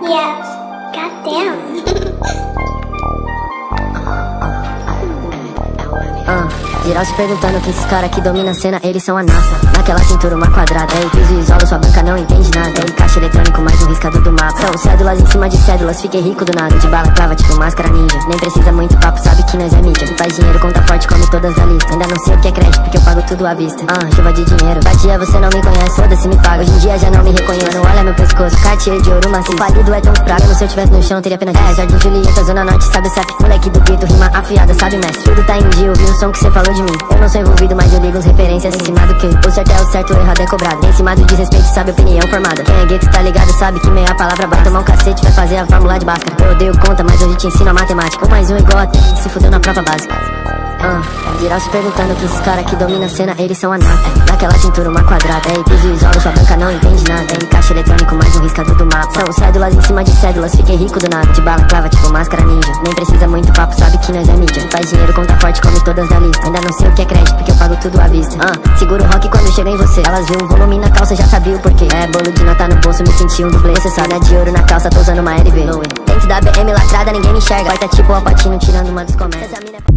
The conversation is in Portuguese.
Yeah. Goddamn. Geral se perguntando que esses caras que dominam a cena, eles são a NASA. Naquela cintura uma quadrada, aí piso e isolo, sua banca não entende nada. Aí caixa eletrônico, mais um riscado do mapa. São cédulas em cima de cédulas, fiquei rico do nada. De bala clava, tipo máscara ninja. Nem precisa muito papo, sabe que nós é mídia. Quem faz dinheiro, conta forte, come todas da lista. Ainda não sei o que é crédito, porque eu pago tudo à vista. Chuva de dinheiro, batia, você não me conhece, foda-se, me paga. Hoje em dia já não me reconheço, olha meu pescoço, Cartier de ouro maciço. O falido é tão fraco, se eu tivesse no chão, teria pena de Jardim Julieta, Zona Norte, sabe o CEP. Moleque do grito, rima afiada, sabe mestre. Tudo tá em dia, ouvi o som que cê falou de mim. Eu não sou envolvido, mas eu ligo as referências. Em cima do que? O certo é o certo, o errado é cobrado. Em cima do desrespeito, sabe a opinião formada. Quem é gueto tá ligado, sabe que meia palavra basta. Tomar um cacete, vai fazer a fórmula de Bhaskara. Eu odeio conta, mas hoje te ensino a matemática. 1 mais 1 igual a 3, se fudeu na prova básica. Geral se perguntando que esses caras que dominam a cena, eles são a NASA. Naquela cintura uma quadrada, aí piso e isolo, sua banca não entende nada. Aí caixa eletrônico, mais um riscado do mapa. São cédulas em cima de cédulas, fiquei rico do nada. De bala clava, tipo máscara ninja. Nem precisa muito papo, sabe que nós é mídia. Faz dinheiro, conta forte, come todas da lista. Ainda não sei o que é crédito, porque eu pago tudo à vista. Seguro o rock quando chega em você. Elas viu o volume na calça, já sabia o porquê. É bolo de nota no bolso, me senti um dublê. Cê sabe, de ouro na calça, tô usando uma LV. Dentro da BM lacrada, ninguém me enxerga. Porta tipo Al Pacino, tirando uma dos comércios.